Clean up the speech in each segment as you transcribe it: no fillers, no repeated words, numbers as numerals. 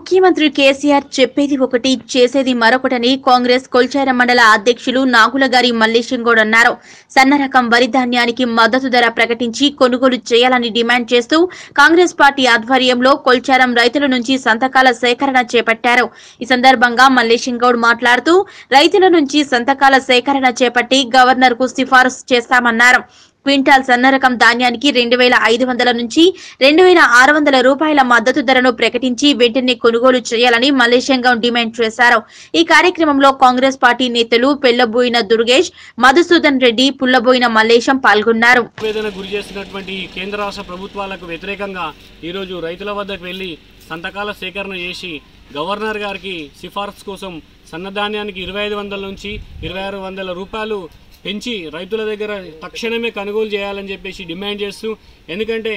ముఖ్యమంత్రి కేసీఆర్ చెప్పేది ఒకటి చేసేది మరొకటని కాంగ్రెస్ కొల్చారం మండల అధ్యక్షులు నాగులగారి మల్లేశం గౌడ్ అన్నారు. సన్నరకం వరి ధాన్యానికి మద్దతు ధర ప్రకటించి కొనుగోలు చేయాలని డిమాండ్ చేస్తూ కాంగ్రెస్ పార్టీ ఆధ్వర్యంలో కొల్చారం రైతుల నుంచి సంతకాల సేకరణ చేపట్టారు. ఈ సందర్భంగా మల్లేశం గౌడ్ మాట్లాడుతూ రైతుల నుంచి సంతకాల సేకరణ చేపట్టి గవర్నర్ కు సిఫారసు చేస్తామన్నారు. క్వింటాల్ సన్నరకం ధాన్యానికి 2500 నుంచి 2600 రూపాయల మద్దతు ధరను ప్రకటించి వెంటనే కొనుగోలు చేయాలని మల్లేశం గౌడ్ డిమాండ్ చేశారు. ఈ కార్యక్రమంలో కాంగ్రెస్ పార్టీ నేతలు పెళ్లబోయిన దుర్గేష్, మధుసూదన్ రెడ్డి, పుల్లబోయిన మల్లేశం పాల్గొన్నారు. గురి చేసినటువంటి కేంద్ర రాష్ట్ర ప్రభుత్వాలకు వ్యతిరేకంగా ఈ రోజు రైతుల వద్దకు వెళ్లి సంతకాల సేకరణ చేసి గవర్నర్ గారికి సిఫార్సు కోసం సన్నధాన్యానికి 2500 నుంచి 2600 రూపాయలు పెంచి రైతుల దగ్గర తక్షణమే కొనుగోలు చేయాలని చెప్పేసి డిమాండ్ చేస్తూ, ఎందుకంటే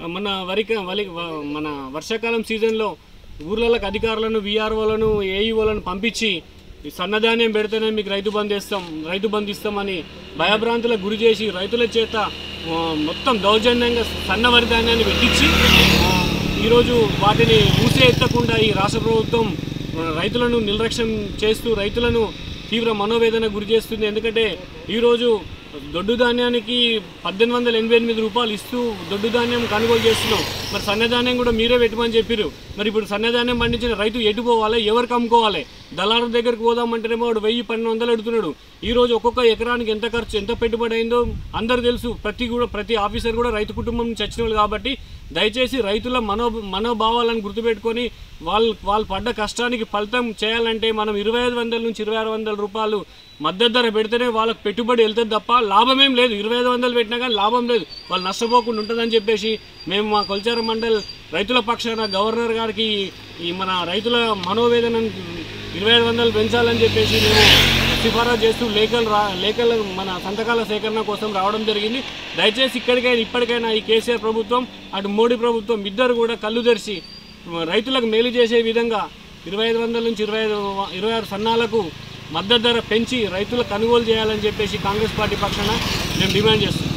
మన వర్షాకాలం సీజన్లో ఊర్లకు అధికారులను, వీఆర్ఓలను, ఏఈఓలను పంపించి సన్నధాన్యం పెడితేనే మీకు రైతు బంధు ఇస్తామని భయభ్రాంతులకు గురి చేసి రైతుల చేత మొత్తం దౌర్జన్యంగా సన్న వరి ధాన్యాన్ని పెట్టించి ఈరోజు వాటిని ఊసే ఎత్తకుండా ఈ రాష్ట్ర ప్రభుత్వం రైతులను నిర్లక్ష్యం చేస్తూ రైతులను తీవ్ర మనోవేదన గురి చేస్తుంది. ఎందుకంటే ఈరోజు దొడ్డు ధాన్యానికి 1888 రూపాయలు ఇస్తూ దొడ్డు ధాన్యం కొనుగోలు చేస్తున్నాం. మరి సన్నధాన్యం కూడా మీరే పెట్టమని చెప్పారు. మరి ఇప్పుడు సన్నధాన్యం పండించిన రైతు ఎటు పోవాలి, ఎవరికి అమ్ముకోవాలి? దళారుల దగ్గరికి పోదామంటేనేమో వాడు 1000-1200 అడుగుతున్నాడు. ఈరోజు ఒక్కొక్క ఎకరానికి ఎంత ఖర్చు, ఎంత పెట్టుబడి అయిందో అందరూ తెలుసు. ప్రతి ఆఫీసర్ కూడా రైతు కుటుంబం నుంచి వచ్చిన వాళ్ళు. కాబట్టి దయచేసి రైతుల మనోభావాలను గుర్తుపెట్టుకొని వాళ్ళు పడ్డ కష్టానికి ఫలితం చేయాలంటే మనం 2500 నుంచి 2600 రూపాయలు మద్దతు ధర పెడితేనే వాళ్ళకి పెట్టుబడి వెళ్తుంది తప్ప లాభమేం లేదు. 2500 పెట్టినా కానీ లాభం లేదు, వాళ్ళు నష్టపోకుండా ఉంటుందని చెప్పేసి మేము మా కొల్చారం మండల్ రైతుల పక్షాన గవర్నర్ గారికి ఈ మన రైతుల మనోవేదనను 2500 పెంచాలని చెప్పేసి మేము సిఫారసు చేస్తూ లేఖలు మన సంతకాల సేకరణ కోసం రావడం జరిగింది. దయచేసి ఇప్పటికైనా ఈ కేసీఆర్ ప్రభుత్వం అటు మోడీ ప్రభుత్వం ఇద్దరు కూడా కళ్ళు తెరిచి రైతులకు మేలు చేసే విధంగా 2500 నుంచి 26 సన్నాలకు మద్దతు ధర పెంచి రైతులకు కొనుగోలు చేయాలని చెప్పేసి కాంగ్రెస్ పార్టీ పక్షాన మేము డిమాండ్ చేస్తున్నాం.